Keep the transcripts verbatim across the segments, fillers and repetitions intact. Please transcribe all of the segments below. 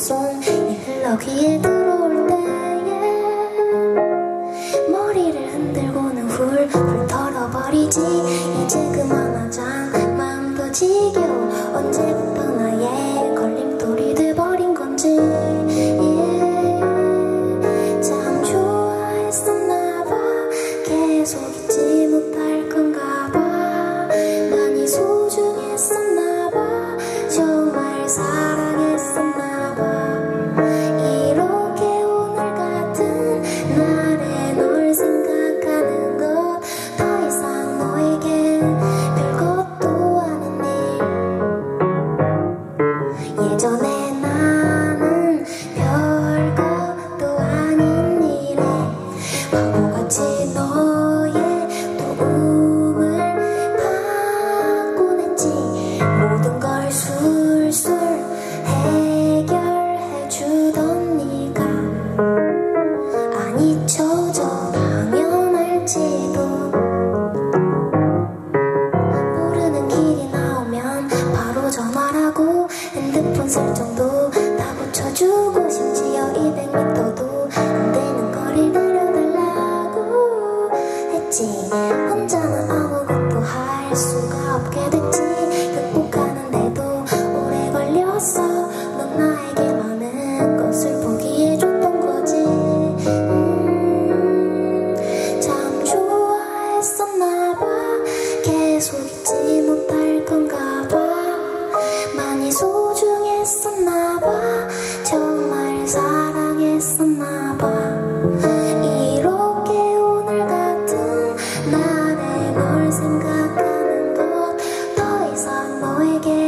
손이 흘러 귀에 들어올 때에 머리를 흔들고는 훌훌 털어버리지. 이제 그만하자 마음도 지겨워. 언제부터 나의 걸림돌이 돼버린 건지. yeah. 참 좋아했었나봐. 계속 잊지 못할 건가봐. 많이 소중했었나봐. 정말 사랑했었나봐. 이렇게 오늘 같은 날에 널 생각하는 것 더 이상 너에겐 별것도 아닌 일. 예전에 나는 별것도 아닌 일에 바보같이 너의 도움을 받곤 했지. 모든 걸 술술 해결해주던 네가 안 잊혀져 당연할지도. 모르는 길이 나오면 바로 전화라고 핸드폰 설정도 다 고쳐주고 심지어 이백 미터도 안 되는 거리를 내려달라고 했지. 혼자는 아무것도 할 수가 없게 됐지. 극복하는데도 오래 걸렸어. 넌 나에게 많은 것을 포기해 줬던 거지. 음, 참 좋아했었나봐. 계속 잊지 못할 건가봐. 많이 소중했었나봐. 정말 사랑했었나봐. 이렇게 오늘 같은 날에 널 생각하는 것 더 이상 너에게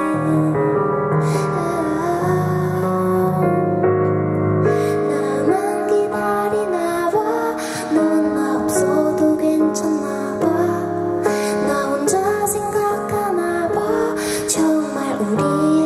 나만 기다리나봐. 넌 나 없어도 괜찮나봐. 나 혼자 생각하나봐. 정말 우리의